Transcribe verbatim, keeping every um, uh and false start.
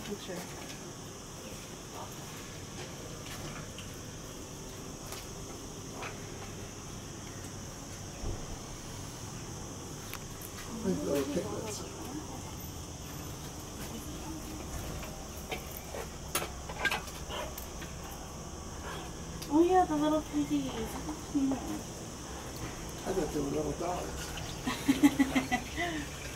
picture. Little piglets. Oh yeah, the little piggies. Yeah. I thought they were little dogs.